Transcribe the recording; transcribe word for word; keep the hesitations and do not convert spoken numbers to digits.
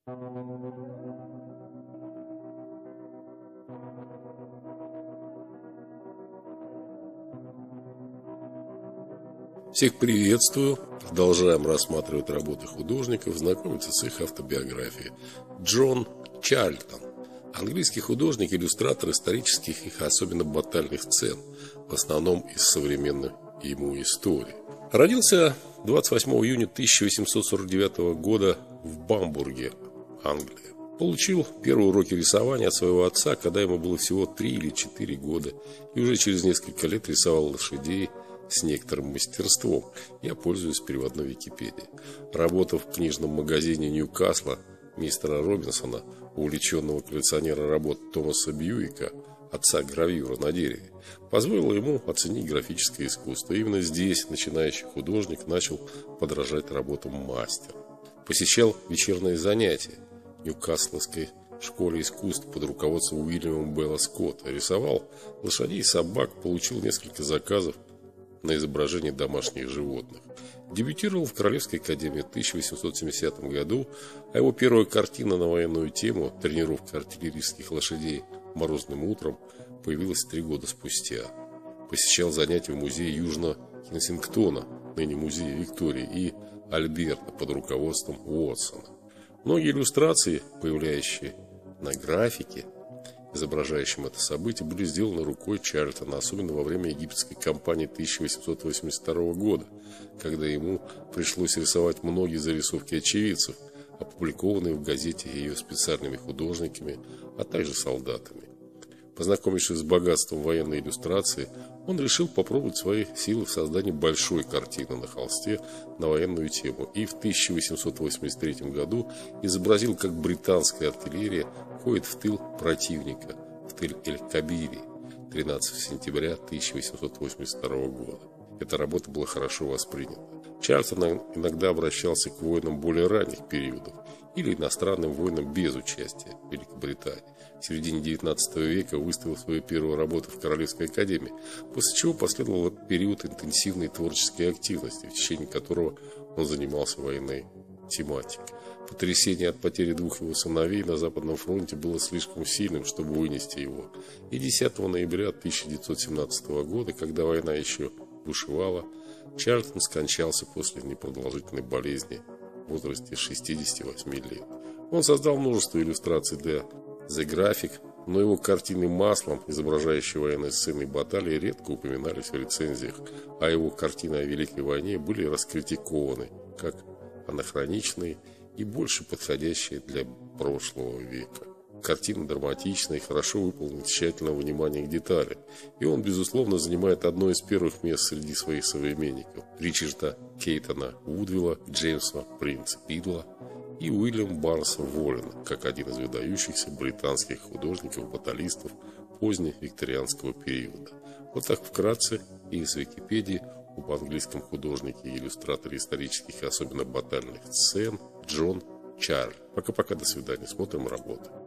Всех приветствую. Продолжаем рассматривать работы художников, знакомиться с их автобиографией. Джон Чарльтон. Английский художник, иллюстратор исторических и особенно батальных сцен, в основном из современной ему истории. Родился двадцать восьмого июня тысяча восемьсот сорок девятого года в Бамбурге, Англия. Получил первые уроки рисования от своего отца, когда ему было всего три или четыре года, и уже через несколько лет рисовал лошадей с некоторым мастерством. Я пользуюсь переводной Википедией. Работав в книжном магазине Ньюкасла мистера Робинсона, увлеченного коллекционера работ Томаса Бьюика, отца гравюра на дереве, позволило ему оценить графическое искусство. И именно здесь начинающий художник начал подражать работам мастера. Посещал вечерние занятия в Ньюкаслской школе искусств под руководством Уильяма Белла Скотта. Рисовал лошадей и собак, получил несколько заказов на изображение домашних животных. Дебютировал в Королевской академии в тысяча восемьсот семидесятом году, а его первая картина на военную тему «Тренировка артиллерийских лошадей морозным утром» появилась три года спустя. Посещал занятия в музее Южного Кенсингтона, ныне музее Виктории, и Альберта под руководством Уотсона. Многие иллюстрации, появляющие на графике, изображающим это событие, были сделаны рукой Чарльтона, особенно во время египетской кампании тысяча восемьсот восемьдесят второго года, когда ему пришлось рисовать многие зарисовки очевидцев, опубликованные в газете ее специальными художниками, а также солдатами. Познакомившись с богатством военной иллюстрации, он решил попробовать свои силы в создании большой картины на холсте на военную тему, и в тысяча восемьсот восемьдесят третьем году изобразил, как британская артиллерия входит в тыл противника в Тель-эль-Кабире тринадцатого сентября тысяча восемьсот восемьдесят второго года. Эта работа была хорошо воспринята. Чарльтон иногда обращался к воинам более ранних периодов или иностранным воинам без участия Великобритании. В середине девятнадцатого века выставил свою первую работу в Королевской академии, после чего последовал период интенсивной творческой активности, в течение которого он занимался военной тематикой. Потрясение от потери двух его сыновей на Западном фронте было слишком сильным, чтобы вынести его. И десятого ноября тысяча девятьсот семнадцатого года, когда война еще бушевала, Чарльтон скончался после непродолжительной болезни в возрасте шестидесяти восьми лет. Он создал множество иллюстраций для The Graphic, но его картины маслом, изображающие военные сцены и баталии, редко упоминались в рецензиях, а его картины о Великой войне были раскритикованы как анахроничные и больше подходящие для прошлого века. Картина драматичная и хорошо выполнена, тщательного внимания к деталям, и он, безусловно, занимает одно из первых мест среди своих современников: Ричарда Кейтона Вудвилла, Джеймса Принца Бидла и Уильям Барнса Воллена, как один из выдающихся британских художников-баталистов поздневикторианского периода. Вот так вкратце и из Википедии об английском художнике и иллюстраторе исторических и особенно батальных сцен Джон Чарльтон. Пока-пока, до свидания, смотрим работу.